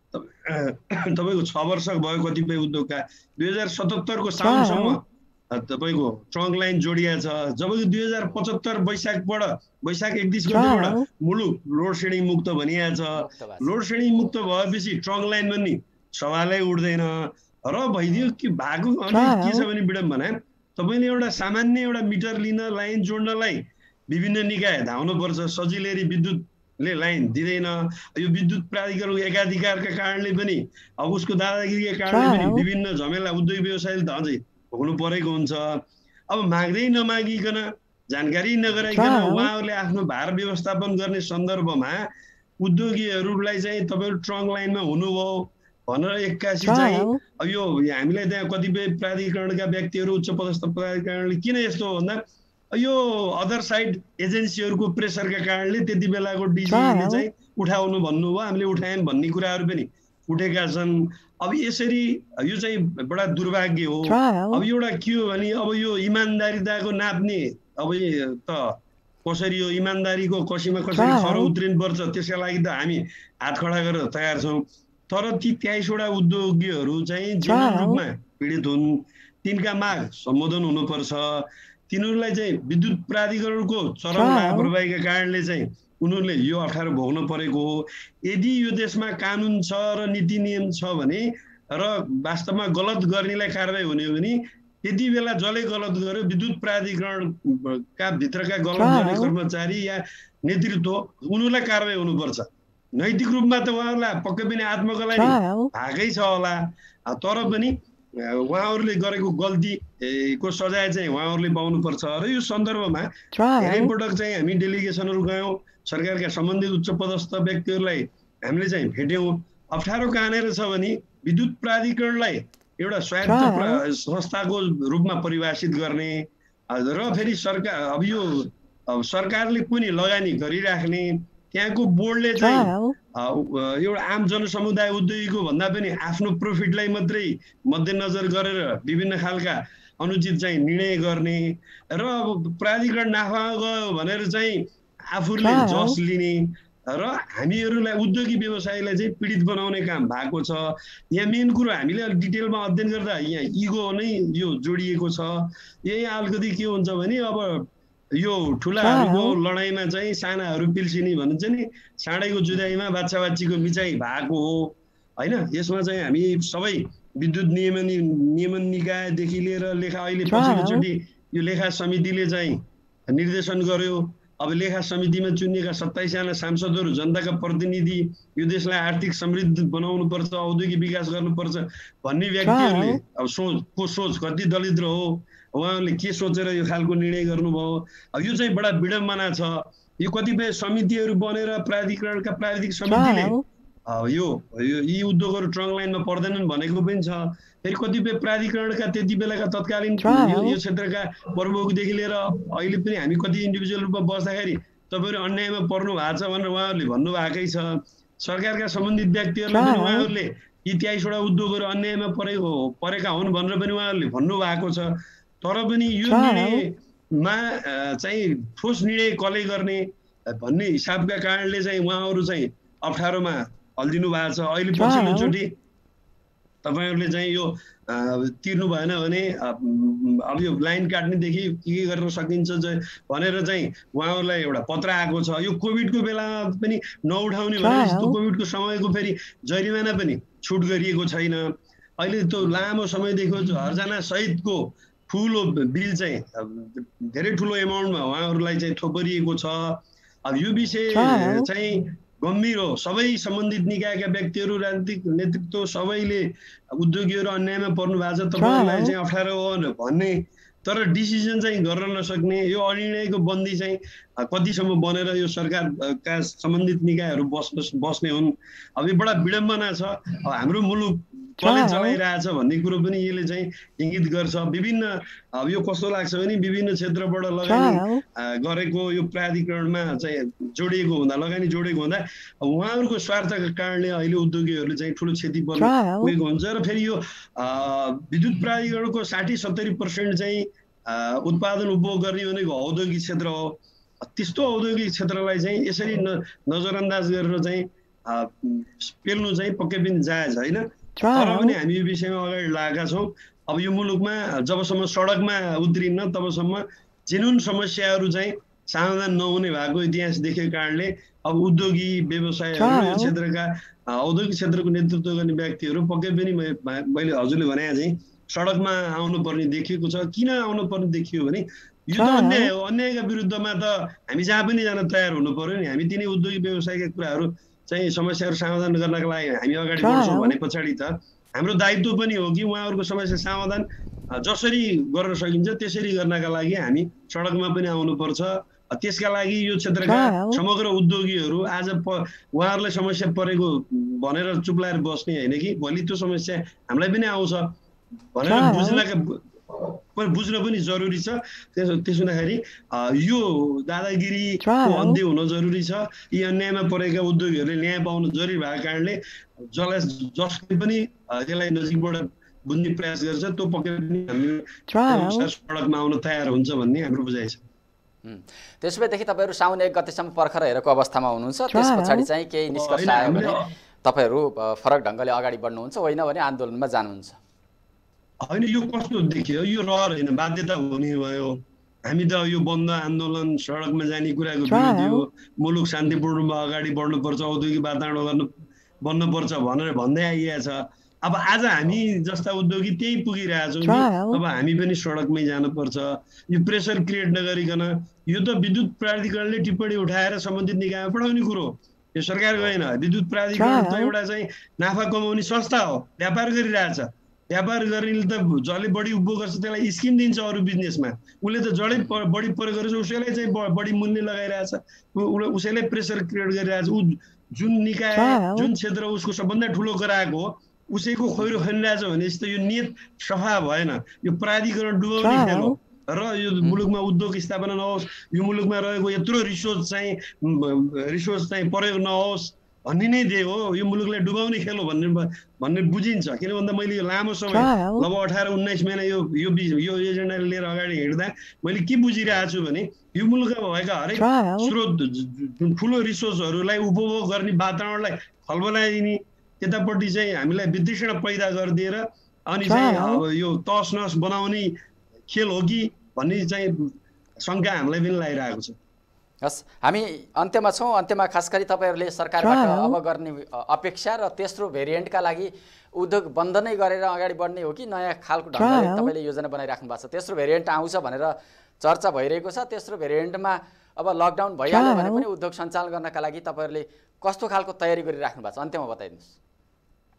तपाईँको छ वर्ष भयो कतिपय उद्योगका। दुई हजार सतहत्तरको साउनसम्म तपाईँको ट्रङ्क लाइन जोडिया छ, जबकि दुई हजार पचहत्तर वैशाखबाट वैशाख एकतिस गतिबाट मुलुक लोड सेडिङ मुक्त भनिया छ। लोड सेडिङ मुक्त भएपछि ट्रङ्क लाइन पनि सवालै उठ्दैन र भइदियो कि भएको। अनि के छ भने विडम्बना, तपाईँले एउटा सामान्य एउटा मिटर लिन लाइन जोड्नलाई विभिन्न निकाय धाउनुपर्छ, सजिलै विद्युतले लाइन दिँदैन। यो विद्युत प्राधिकरणको एकाधिकारका कारणले पनि अब उसको दादागिरीका कारणले पनि विभिन्न झमेला उद्योग व्यवसायले त अझै भोग्नु परेको हुन्छ। अब माग्दै नमागिकन जानकारी नगराइकन उहाँहरूले आफ्नो भार व्यवस्थापन गर्ने सन्दर्भमा उद्योगीहरूलाई चाहिँ तपाईँहरू ट्रङ्क लाइनमा हुनुभयो भनेर एक्कासी चाहिँ यो हामीलाई त्यहाँ कतिपय प्राधिकरणका व्यक्तिहरू उच्च पदस्थ प्राधिकरणले किन यस्तो हो भन्दा यो अदर साइड एजेन्सीहरूको प्रेसरका कारणले त्यति बेलाको डिजिले चाहिँ उठाउनु भन्नुभयो, हामीले उठायौँ भन्ने कुराहरू पनि उठेका छन्। अब यसरी यो चाहिँ बडा दुर्भाग्य हो। अब एउटा के हो भने अब यो इमान्दारिताको नाप्ने अब त कसरी हो इमान्दारीको कसीमा कसरी खरो उत्रिनुपर्छ त्यसका लागि त हामी हात खडा गरेर तयार छौँ। तर ती तेइसवटा उद्योगीहरू चाहिँ जीवन रूपमा पीडित हुन्, तिनका माग सम्बोधन हुनुपर्छ। तिनीहरूलाई चाहिँ विद्युत प्राधिकरणको चरम लापरवाहीका कारणले चाहिँ उनीहरूले यो अप्ठ्यारो भोग्न परेको हो। यदि यो देशमा कानुन छ र नीति नियम छ भने र वास्तवमा गलत गर्नेलाई कारबाही हुने हो भने त्यति बेला जसले गलत गर्यो विद्युत प्राधिकरणका भित्रका गलत गर्ने कर्मचारी या नेतृत्व उनीहरूलाई कारबाही हुनुपर्छ। नैतिक रूपमा त उहाँहरूलाई पक्कै पनि आत्मकला भागै छ होला, तर पनि उहाँहरूले गरेको गल्तीको सजाय चाहिँ उहाँहरूले पाउनुपर्छ। र यो सन्दर्भमा धेरै पटक चाहिँ हामी डेलिगेसनहरू गयौँ, सरकारका सम्बन्धित उच्च पदस्थ व्यक्तिहरूलाई हामीले चाहिँ भेट्यौँ। अप्ठ्यारो कहाँनिर छ भने विद्युत प्राधिकरणलाई एउटा स्वायत्त संस्थाको रूपमा परिभाषित गर्ने र फेरि सरकार अब यो सरकारले पनि लगानी गरिराख्ने, त्यहाँको बोर्डले चाहिँ एउटा आम जनसमुदाय उद्योगीको भन्दा पनि आफ्नो प्रफिटलाई मात्रै मध्यनजर गरेर विभिन्न खालका अनुचित चाहिँ निर्णय गर्ने र प्राधिकरण नाफा गयो भनेर चाहिँ आफूले जस लिने र हामीहरूलाई उद्योगी व्यवसायलाई चाहिँ पीडित बनाउने काम भएको छ। यहाँ मेन कुरो हामीले अलिक डिटेलमा अध्ययन गर्दा यहाँ इगो नै यो जोडिएको छ। यही अलिकति के हुन्छ भने अब यो ठुलाहरूको लडाइँमा चाहिँ सानाहरू पिल्सिने भनिन्छ नि, साँडैको जुदाईमा बाछा बाछीको मिचाइ भएको हो होइन। यसमा चाहिँ हामी सबै विद्युत नियमन नियमन निकायदेखि लिएर लेखा अहिले पछिल्लोचोटि यो लेखा समितिले चाहिँ निर्देशन गर्यो। अब लेखा समितिमा चुनिएका सत्ताइसजना सांसदहरू जनताका प्रतिनिधि, यो देशलाई आर्थिक समृद्ध बनाउनुपर्छ, औद्योगिक विकास गर्नुपर्छ भन्ने व्यक्तिहरूले अब सोच को सोच कति दलिद्र हो, उहाँहरूले के सोचेर यो खालको निर्णय गर्नुभयो। अब यो चाहिँ बडा विडम्बना छ। यो कतिपय समितिहरू बनेर प्राधिकरणका प्राविधिक समितिले trial, यो यो- यी उद्योगहरू ट्रङ्क लाइनमा पर्दैनन् भनेको पनि छ। फेरि कतिपय प्राधिकरणका त्यति बेलाका तत्कालीन यो यो क्षेत्रका प्रमुखदेखि लिएर अहिले पनि हामी कति इन्डिभिजुअल रूपमा बस्दाखेरि तपाईँहरू अन्यायमा पर्नु भएको छ भनेर उहाँहरूले भन्नुभएकै छ। सरकारका सम्बन्धित व्यक्तिहरूलाई पनि उहाँहरूले यी तेइसवटा उद्योगहरू अन्यायमा परेको परेका हुन् भनेर पनि उहाँहरूले भन्नुभएको छ। तर पनि यो निर्णयमा चाहिँ ठोस निर्णय कसले गर्ने भन्ने हिसाबका कारणले चाहिँ उहाँहरू चाहिँ अप्ठ्यारोमा हल्दिनु भएको छ। अहिले पछिल्लोचोटि तपाईँहरूले चाहिँ यो तिर्नु भएन भने अब यो लाइन काट्नेदेखि के के गर्न सकिन्छ भनेर चाहिँ उहाँहरूलाई एउटा पत्र आएको छ। यो कोभिडको बेलामा पनि नउठाउने भनेपछि त्यो कोभिडको समयको फेरि जरिमाना पनि छुट गरिएको छैन। अहिले त्यो लामो समयदेखि हरजना सहितको ठुलो बिल चाहिँ धेरै ठुलो एमाउन्टमा उहाँहरूलाई चाहिँ थोपरिएको छ। अब यो विषय चाहिँ गम्भीर हो। सबै सम्बन्धित निकायका व्यक्तिहरू, राजनीतिक नेतृत्व सबैले उद्योगीहरू अन्यायमा पर्नु भएको छ, तपाईँहरूलाई चाहिँ अप्ठ्यारो हो भन्ने, तर डिसिजन चाहिँ गर्न नसक्ने यो अनिर्णयको बन्दी चाहिँ कतिसम्म बनेर यो सरकारका सम्बन्धित निकायहरू बस् बस्ने हुन्। अब यो बडा विडम्बना छ। अब हाम्रो मुलुक कसले चलाइरहेछ भन्ने कुरो पनि यसले चाहिँ इङ्गित गर्छ। विभिन्न अब यो कस्तो लाग्छ भने विभिन्न क्षेत्रबाट लगानी गरेको यो प्राधिकरणमा चाहिँ जोडिएको हुँदा लगानी जोडेको हुँदा उहाँहरूको स्वार्थका कारणले अहिले उद्योगीहरूले चाहिँ ठुलो क्षति पर्न पुगेको हुन्छ। र फेरि यो विद्युत प्राधिकरणको साठी सत्तरी पर्सेन्ट चाहिँ उत्पादन उपभोग गर्ने भनेको औद्योगिक क्षेत्र हो। त्यस्तो औद्योगिक क्षेत्रलाई चाहिँ यसरी नजरअन्दाज गरेर चाहिँ पेल्नु चाहिँ पक्कै पनि जायज होइन। तर पनि हामी यो विषयमा अगाडि लागेका छौँ। अब यो मुलुकमा जबसम्म सडकमा उत्रिन्न तबसम्म जेन्युन समस्याहरू चाहिँ समाधान नहुने भएको इतिहास देखेको कारणले अब उद्योगी व्यवसायहरू यो क्षेत्रका औद्योगिक क्षेत्रको नेतृत्व गर्ने व्यक्तिहरू पक्कै पनि मैले हजुरले भने चाहिँ सडकमा आउनुपर्ने देखिएको छ। किन आउनुपर्ने देखियो भने यो त अन्याय हो। अन्यायका विरुद्धमा त हामी जहाँ पनि जान तयार हुनु पर्यो नि। हामी तिनै उद्योगी व्यवसायका कुराहरू चाहिँ समस्याहरू समाधान गर्नका लागि हामी अगाडि बढ्छौँ भने पछाडि त हाम्रो दायित्व पनि हो कि उहाँहरूको समस्या समाधान जसरी गर्न सकिन्छ त्यसरी गर्नका लागि हामी सडकमा पनि आउनुपर्छ। त्यसका लागि यो क्षेत्रका समग्र उद्योगीहरू आज प उहाँहरूलाई समस्या परेको भनेर चुप लाएर बस्ने होइन कि भोलि त्यो समस्या हामीलाई पनि आउँछ भनेर बुझ्नका बुझ्न पनि जरुरी छ। त्यसो त्यसो हुँदाखेरि यो दादागिरीको अन्त्य हुन जरुरी छ। यी अन्यायमा परेका उद्योगीहरूले न्याय पाउन जरुरी भएको कारणले जसलाई जसले पनि यसलाई नजिकबाट बुझ्ने प्रयास गर्छ त्यो पक्कै पनि हामी सडकमा आउन तयार हुन्छ भन्ने हाम्रो बुझाइ छ। त्यसो भएदेखि तपाईँहरू साउन एक गतेसम्म पर्खर हेरेको अवस्थामा हुनुहुन्छ। त्यस पछाडि चाहिँ केही निष्कर्ष आयो भने तपाईँहरू फरक ढङ्गले अगाडि बढ्नुहुन्छ, होइन भने आन्दोलनमा जानुहुन्छ? होइन, यो कस्तो देखियो, यो रहर होइन, बाध्यता हुने भयो। हामी त यो बन्द आन्दोलन सडकमा जाने कुराको विरोधी हो। मुलुक शान्तिपूर्णमा अगाडि बढ्नुपर्छ, औद्योगिक वातावरण गर्नु बन्नुपर्छ भनेर भन्दै आइएको छ। अब आज हामी जस्ता उद्योगी त्यही पुगिरहेछौँ कि अब हामी पनि सडकमै जानुपर्छ। यो प्रेसर क्रिएट नगरिकन यो त विद्युत प्राधिकरणले टिप्पणी उठाएर सम्बन्धित निकायमा पठाउने कुरो हो। यो सरकार गएन। विद्युत प्राधिकरण त एउटा चाहिँ नाफा कमाउने संस्था हो, व्यापार गरिरहेछ। व्यापार गर्नेले त जसले बढी उपभोग गर्छ त्यसलाई स्किम दिन्छ अरू बिजनेसमा। उसले त जडै बढी प्रयोग गरेर उसैलाई चाहिँ बढी मूल्य लगाइरहेछ, उसैलाई प्रेसर क्रिएट गरिरहेछ। ऊ जुन निकाय जुन क्षेत्र उसको सबभन्दा ठुलो गराएको हो उसैको खोइरो खनिरहेछ भनेपछि त यो नियत सफा भएन। यो प्राधिकरण डुबाउने खेल हो र यो मुलुकमा उद्योग स्थापना नहोस्, यो मुलुकमा रहेको यत्रो रिसोर्स चाहिँ रिसोर्स चाहिँ प्रयोग नहोस् भन्ने नै दिए हो। यो मुलुकलाई डुबाउने खेल हो भन्ने भन्ने बुझिन्छ। किन भन्दा मैले यो लामो समय लगभग अठार उन्नाइस महिना यो यो यो एजेन्डा लिएर अगाडि हिँड्दा मैले के बुझिरहेको छु भने यो मुलुकमा भएका हरेक स्रोत ठुलो रिसोर्सहरूलाई उपभोग गर्ने वातावरणलाई खलबलाइदिने, त्यतापट्टि चाहिँ हामीलाई वितृष्णा पैदा गरिदिएर अनि चाहिँ अब यो तस नस बनाउने खेल हो कि भन्ने चाहिँ शङ्का हामीलाई पनि लागिरहेको छ। हस्, हामी अन्त्यमा छौँ। अन्त्यमा खास गरी तपाईँहरूले सरकारबाट अब गर्ने अपेक्षा र तेस्रो भेरिएन्टका लागि उद्योग बन्द नै गरेर अगाडि बढ्ने हो कि नयाँ खालको ढङ्गले तपाईँले योजना बनाइराख्नु भएको छ? तेस्रो भेरिएन्ट आउँछ भनेर चर्चा भइरहेको छ। तेस्रो भेरिएन्टमा अब लकडाउन भइहाल्यो भने पनि उद्योग सञ्चालन गर्नका लागि तपाईँहरूले कस्तो खालको तयारी गरिराख्नु भएको छ? अन्त्यमा बताइदिनुहोस्।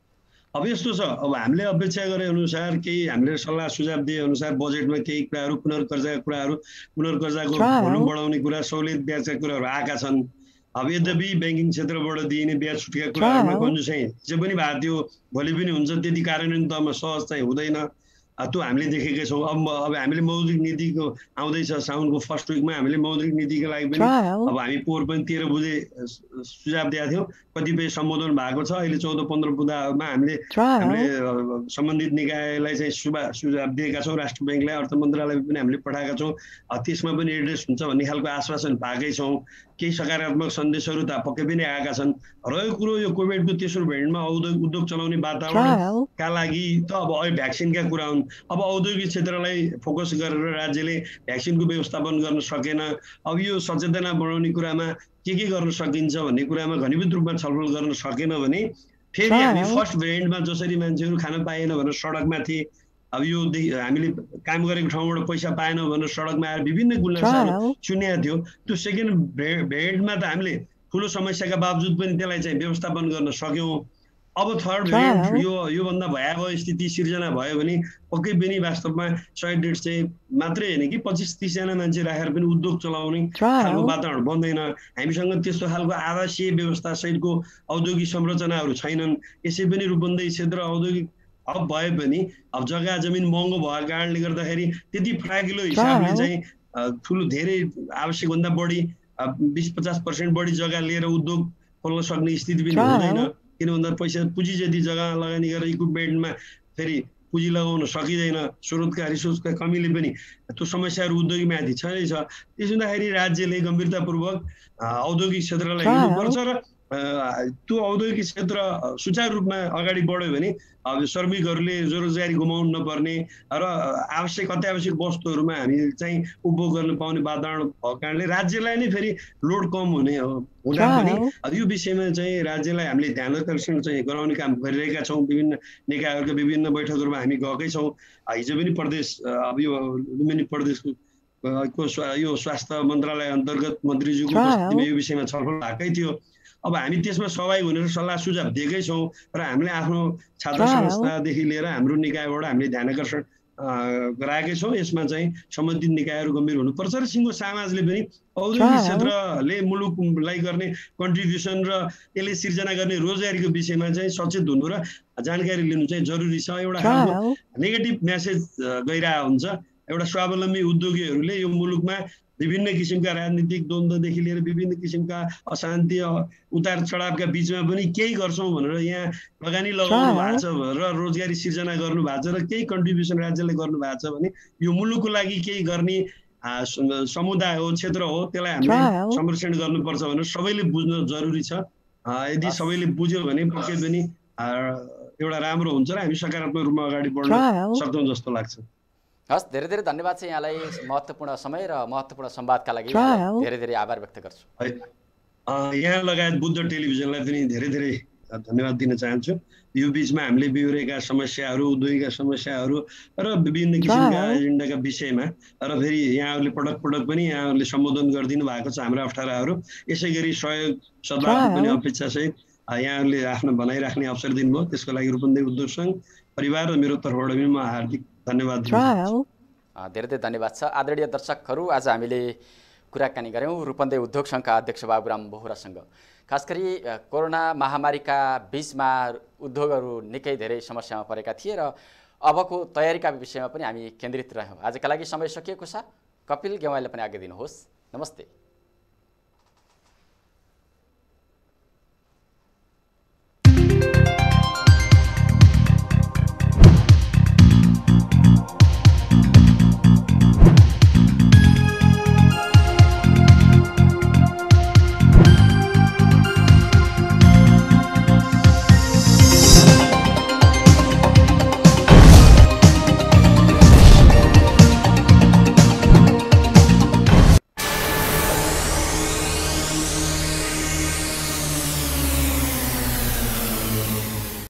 अब यस्तो छ, अब हामीले अपेक्षा गरे अनुसार केही हामीले सल्लाह सुझाव दिए अनुसार बजेटमा केही कुराहरू पुनर्कर्जाका कुराहरू पुनर्कर्जाको भोल्युम बढाउने कुरा, सहुलियत ब्याजका कुराहरू आएका छन्। अब यद्यपि ब्याङ्किङ क्षेत्रबाट दिइने ब्याज छुटका कुराहरूमा कन्जुसाइ जे पनि भएको थियो, भोलि पनि हुन्छ, त्यति कार्यान्वयन तहमा सहज चाहिँ हुँदैन, त्यो हामीले देखेकै छौँ। अब अब हामीले मौद्रिक नीतिको आउँदैछ, साउनको फर्स्ट विकमा हामीले मौद्रिक नीतिको लागि पनि अब हामी पोहोर पनि तेह्र बुझे सुझाव दिएका थियौँ, कतिपय सम्बोधन भएको छ। अहिले चौध पन्ध्र बुँदामा हामीले हामीले सम्बन्धित निकायलाई चाहिँ सुझाव सुझाव दिएका छौँ, राष्ट्र ब्याङ्कलाई, अर्थ मन्त्रालय पनि हामीले पठाएका छौँ। त्यसमा पनि एड्रेस हुन्छ भन्ने खालको आश्वासन पाएकै छौँ। केही सकारात्मक सन्देशहरू त पक्कै पनि आएका छन्। रहेको कुरो यो कोभिडको तेस्रो भेरिएन्टमा औद्योगिक उद्योग चलाउने वातावरणका लागि त अब अहिले भ्याक्सिनका कुरा हुन्। अब औद्योगिक क्षेत्रलाई फोकस गरेर राज्यले भ्याक्सिनको व्यवस्थापन गर्न सकेन। अब यो सचेतना बढाउने कुरामा के के गर्न सकिन्छ भन्ने कुरामा घनीभूत रूपमा छलफल गर्न सकेन भने फेरि हामी फर्स्ट भेरिएन्टमा जसरी मान्छेहरू खान पाएन भनेर सडकमा थिए, अब यो हामीले काम गरेको ठाउँबाट पैसा पाएन भनेर सडकमा आएर विभिन्न गुनासाहरू सुनेको थियो। त्यो सेकेन्ड भेरिएन्टमा त हामीले ठुलो समस्याका बावजुद पनि त्यसलाई चाहिँ व्यवस्थापन गर्न सक्यौँ। अब थर्ड भेरिएन्ट यो योभन्दा भयावह स्थिति सिर्जना भयो भने पक्कै पनि वास्तवमा सय डेढ सय मात्रै होइन कि पच्चिस तिसजना मान्छे राखेर पनि उद्योग चलाउने खालको वातावरण बन्दैन। हामीसँग त्यस्तो खालको आवासीय व्यवस्था सहितको औद्योगिक संरचनाहरू छैनन्। यसै पनि रूपन्देही क्षेत्र औद्योगिक अब भए पनि अब जग्गा जमिन महँगो भएको कारणले गर्दाखेरि त्यति फ्राकिलो हिसाबले चाहिँ ठुलो धेरै आवश्यकभन्दा बढी बिस पचास पर्सेन्ट बढी जग्गा लिएर उद्योग खोल्न सक्ने स्थिति पनि हुँदैन। किन भन्दा पैसा पुँजी जति जग्गा लगानी गरेर इक्विपमेन्टमा फेरि पुँजी लगाउन सकिँदैन, स्रोतका रिसोर्सका कमीले पनि त्यो समस्याहरू उद्योगमाथि छँदै छ। त्यसो हुँदाखेरि राज्यले गम्भीरतापूर्वक औद्योगिक क्षेत्रलाई हेर्नुपर्छ र त्यो औद्योगिक क्षेत्र सुचारू रूपमा अगाडि बढ्यो भने अब श्रमिकहरूले रोजगारी गुमाउनु नपर्ने र आवश्यक अत्यावश्यक वस्तुहरूमा हामी चाहिँ उपभोग गर्न पाउने वातावरण भएको कारणले राज्यलाई नै फेरि लोड कम हुने हो। हुँदा पनि अब यो विषयमा चाहिँ राज्यलाई हामीले ध्यान आकर्षण चाहिँ गराउने काम गरिरहेका छौँ। विभिन्न निकायहरूका विभिन्न बैठकहरूमा हामी गएकै छौँ। हिजो पनि प्रदेश अब यो लुम्बिनी प्रदेशको यो स्वास्थ्य मन्त्रालय अन्तर्गत मन्त्रीज्यूको उपस्थितिमा यो विषयमा छलफल भएकै थियो। अब हामी त्यसमा सहभागी हुनेर सल्लाह सुझाव दिएकै छौँ र हामीले आफ्नो छात्र संस्थादेखि लिएर हाम्रो निकायबाट हामीले ध्यान आकर्षण गराएकै छौँ। यसमा चाहिँ सम्बन्धित निकायहरू गम्भीर हुनुपर्छ र सिङ्गो समाजले पनि औद्योगिक क्षेत्रले मुलुकलाई गर्ने कन्ट्रिब्युसन र यसले सिर्जना गर्ने रोजगारीको विषयमा चाहिँ सचेत हुनु र जानकारी लिनु चाहिँ जरुरी छ। एउटा खालको नेगेटिभ मेसेज गइरहेको हुन्छ। एउटा स्वावलम्बी उद्योगीहरूले यो मुलुकमा विभिन्न किसिमका राजनीतिक द्वन्द्वदेखि लिएर विभिन्न किसिमका अशान्ति उतार चढावका बिचमा पनि केही गर्छौँ भनेर यहाँ लगानी लगाउनु भएको छ र रोजगारी सिर्जना गर्नु भएको छ र केही कन्ट्रिब्युसन राज्यले गर्नु भएको छ भने यो मुलुकको लागि केही गर्ने समुदाय हो, क्षेत्र हो, त्यसलाई हामीले संरक्षण गर्नुपर्छ भनेर सबैले बुझ्न जरुरी छ। यदि सबैले बुझ्यो भने पक्कै पनि एउटा राम्रो हुन्छ र हामी सकारात्मक रूपमा अगाडि बढ्न सक्छौँ जस्तो लाग्छ। हस्, धेरै धेरै धन्यवाद चाहिँ यहाँलाई महत्त्वपूर्ण समय र महत्त्वपूर्ण संवादका लागि धेरै धेरै आभार व्यक्त गर्छु। यहाँ लगायत बुद्ध टेलिभिजनलाई पनि धेरै धेरै धन्यवाद दिन चाहन्छु। यो बिचमा हामीले बिहोरेका समस्याहरू, उद्योगका समस्याहरू र विभिन्न किसिमका एजेन्डाका विषयमा र फेरि यहाँहरूले पटक पटक पनि यहाँहरूले सम्बोधन गरिदिनु भएको छ हाम्रो अप्ठ्याराहरू। यसै गरी सहयोग सद्भाव पनि अपेक्षासहित यहाँहरूले आफ्नो भनाइराख्ने अवसर दिनुभयो, त्यसको लागि रूपन्देही उद्योग सङ्घ परिवार र मेरो तर्फबाट पनि म हार्दिक धन्यवाद दिन्छु। धेरै धेरै धन्यवाद छ। आदरणीय दर्शकहरू, आज हामीले कुराकानी गऱ्यौँ रूपन्देही उद्योग सङ्घका अध्यक्ष बाबुराम बोहरासँग। खास गरी कोरोना महामारीका बिचमा उद्योगहरू निकै धेरै समस्यामा परेका थिए र अबको तयारीका विषयमा पनि हामी केन्द्रित रह्यौँ। आजका लागि समय सकिएको छ। कपिल गेवालीले पनि आज्ञा दिनुहोस्। नमस्ते।